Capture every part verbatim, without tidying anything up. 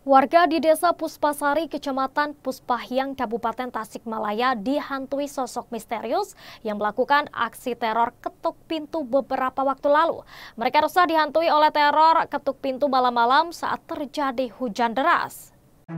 Warga di Desa Puspasari, Kecamatan Puspahyang, Kabupaten Tasikmalaya dihantui sosok misterius yang melakukan aksi teror ketuk pintu beberapa waktu lalu. Mereka resah dihantui oleh teror ketuk pintu malam-malam saat terjadi hujan deras.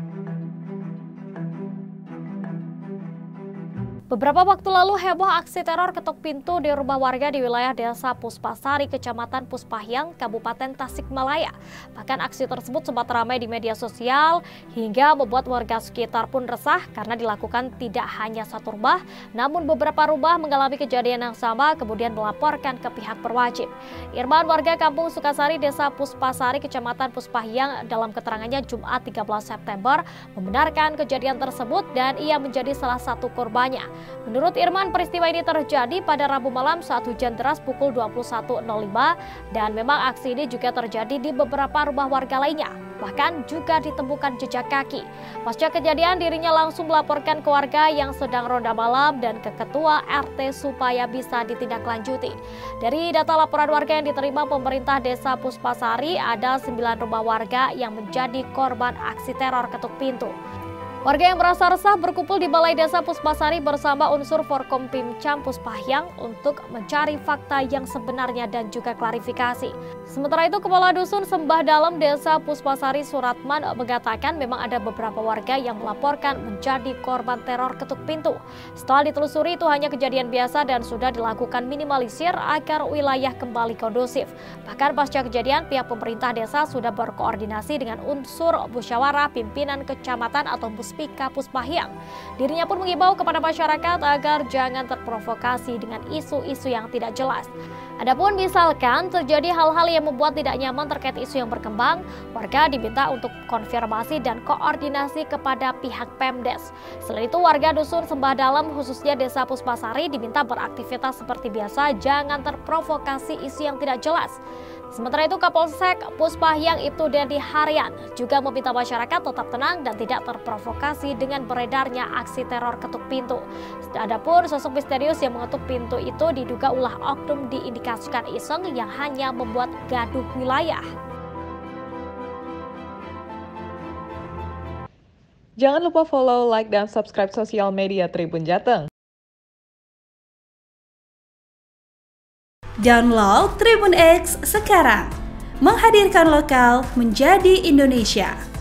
Beberapa waktu lalu heboh aksi teror ketuk pintu di rumah warga di wilayah Desa Puspasari, Kecamatan Puspahyang, Kabupaten Tasikmalaya. Bahkan aksi tersebut sempat ramai di media sosial hingga membuat warga sekitar pun resah karena dilakukan tidak hanya satu rumah, namun beberapa rumah mengalami kejadian yang sama kemudian melaporkan ke pihak berwajib. Irman, warga Kampung Sukasari, Desa Puspasari, Kecamatan Puspahyang, dalam keterangannya Jumat tiga belas September membenarkan kejadian tersebut dan ia menjadi salah satu korbannya. Menurut Irman, peristiwa ini terjadi pada Rabu malam saat hujan deras pukul dua puluh satu nol lima dan memang aksi ini juga terjadi di beberapa rumah warga lainnya. Bahkan juga ditemukan jejak kaki. Pasca kejadian, dirinya langsung melaporkan ke warga yang sedang ronda malam dan ke ketua R T supaya bisa ditindaklanjuti. Dari data laporan warga yang diterima pemerintah Desa Puspasari, ada sembilan rumah warga yang menjadi korban aksi teror ketuk pintu. Warga yang merasa resah berkumpul di Balai Desa Puspasari bersama unsur Forkompimcam Puspahyang untuk mencari fakta yang sebenarnya dan juga klarifikasi. Sementara itu, Kepala Dusun Sembah Dalam Desa Puspasari Suratman mengatakan memang ada beberapa warga yang melaporkan menjadi korban teror ketuk pintu. Setelah ditelusuri, itu hanya kejadian biasa dan sudah dilakukan minimalisir agar wilayah kembali kondusif. Bahkan pasca kejadian, pihak pemerintah desa sudah berkoordinasi dengan unsur musyawarah pimpinan kecamatan atau Puspika Puspahyang. Dirinya pun mengimbau kepada masyarakat agar jangan terprovokasi dengan isu-isu yang tidak jelas. Adapun misalkan terjadi hal-hal yang membuat tidak nyaman terkait isu yang berkembang, warga diminta untuk konfirmasi dan koordinasi kepada pihak Pemdes. Selain itu, warga Dusun Sembah Dalam khususnya Desa Puspasari diminta beraktivitas seperti biasa, jangan terprovokasi isu yang tidak jelas. Sementara itu, Kapolsek Puspahyang Ibtu Dedi Haryan juga meminta masyarakat tetap tenang dan tidak terprovokasi dengan beredarnya aksi teror ketuk pintu. Adapun sosok misterius yang mengetuk pintu itu diduga ulah oknum diindikasikan iseng yang hanya membuat gaduh wilayah. Jangan lupa follow, like, dan subscribe sosial media Tribun Jateng. Download Tribun X sekarang, menghadirkan lokal menjadi Indonesia.